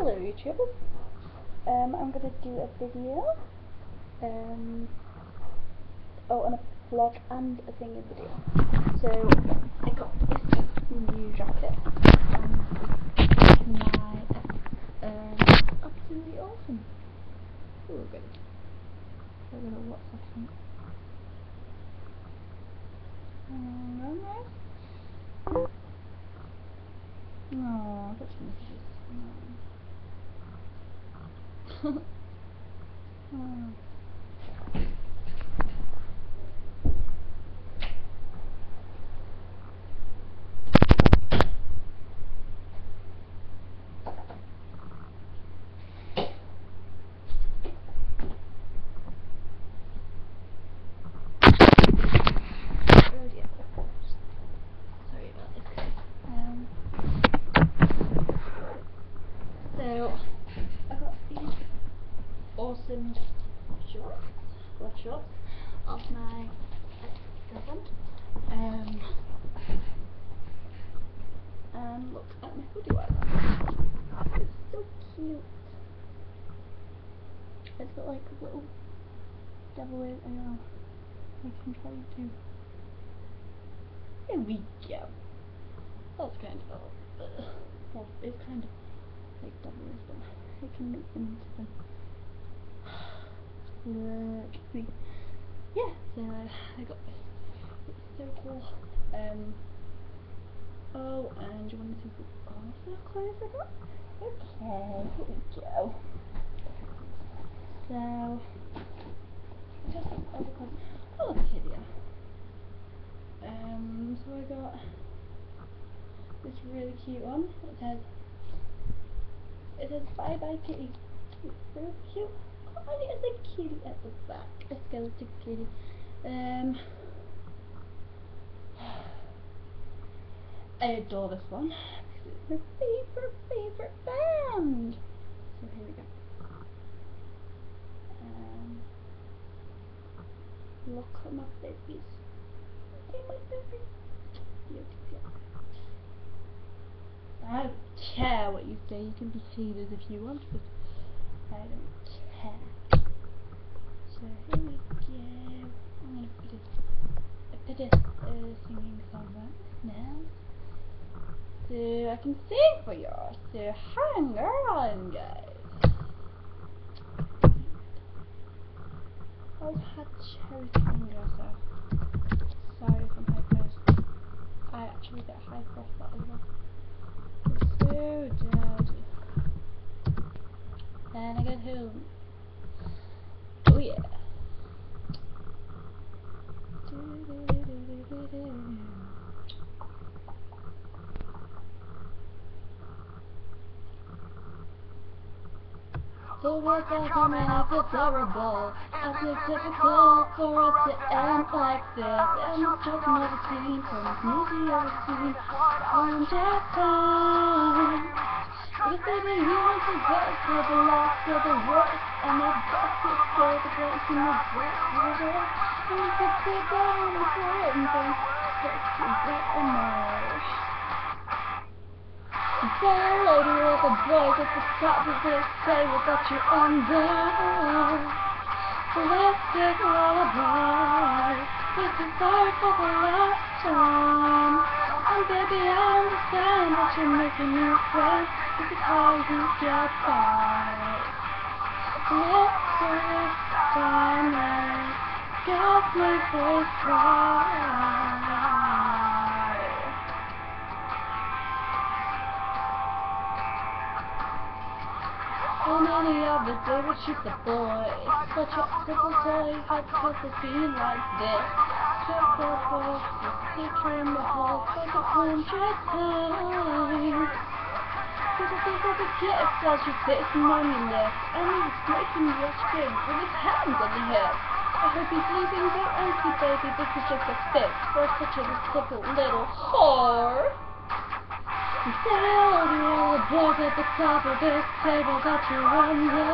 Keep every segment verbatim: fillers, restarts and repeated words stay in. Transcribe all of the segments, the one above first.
Hello YouTubers, um, I'm going to do a video, um, oh, and a vlog and a singing video. So, I got this new jacket from my, um, absolutely awesome. Oh, good. So, I'm going to watch that. Um, alright. No, that's messages. No. Oh. Oh dear. Sorry about this. Um, so I got these awesome shorts, black shorts, off my ex-girlfriend. Um, and look at my hoodie white one. It's so cute. It's got like a little devil in it. I know. I can try to. There we go. That's kind of a well, it's kind of like devilish, but I can make them into them. Uh, yeah, so I got this. It's so cool. Um, oh, and you want to see the other clothes I got? Okay, here we go. So, just some other clothes. Oh, look here they are. Um, so I got this really cute one. It says, it says bye bye kitty. It's so cute. Oh, and it has a kitty at the back, a skeleton kitty. Um, I adore this one because it's my favorite, favorite band. So here we go. Um, look at my babies. Look at my babies. Beautiful. I don't care what you say. You can be haters if you want, but I don't care. So here we go. I'm gonna put a, a bit of uh, singing song on now. So I can sing for you. So hang on, guys. I've had cherry finger, so sorry if I'm high pitched. I actually get hyper off that as well. It's so dirty. Then I get home. Oh yeah. So what's that coming up? It's horrible. I think typical for us to end like this. And it's just another scene from this movie I've seen on that time. If baby you want to go for the last of the worst, and the best is for the place in the best resort. And you could sit down and throw it and think, take you back and more. Say lady with the boys at the top of this table that you're under. Let's take a lullaby. This is sorry for the last time. And baby I understand that you're making new friends. This is how you get by. Let's take time and God make us cry. So many of us they would shoot the boy, but your simple toy had to feel like this. Just the book, just picture in the hall, like a hundred times. People think of the gift as you're sitting on your lip, and he's making you spin with his hands on your hip. I hope he's leaving that empty, baby. This is just a fix for such a simple little whore. Tell all the boys at the top of this table that you're under.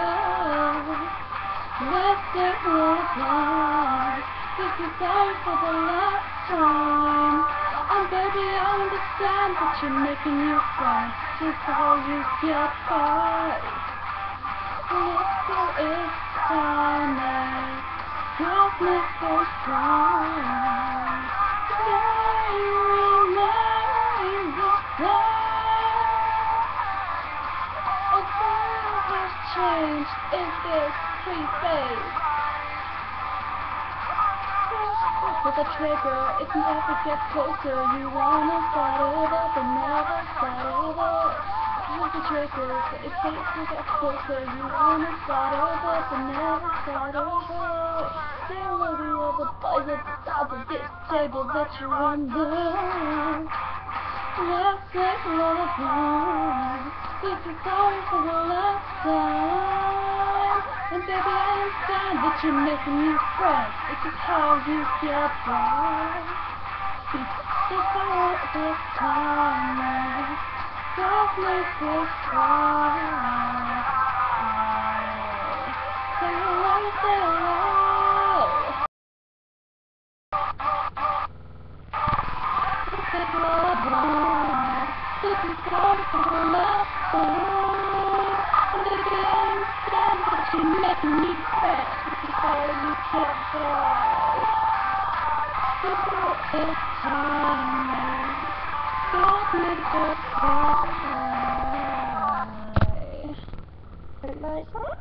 Let's get lullaby. This is sorry for the last time. And baby I understand that you're making new friends. is how you get by. Little is tiny, just make so strong. They remain the same. A world has changed in this free phase. With a trigger, if you ever get closer, you wanna start over, but never start over. With the trigger, if you ever get closer, you wanna start over, but never start over. There will be other boys at the top of this table that you're under. Let's take another time. If you're sorry for the last time. And baby, I understand that you're making new friends. This is how you get by. This all this time. Just make it right. Say hello, say hello. Say hello. This is sorry for the last time. And baby, I understand that you're making new friends. This is how you get by. This all this time. Just make it right. Good night.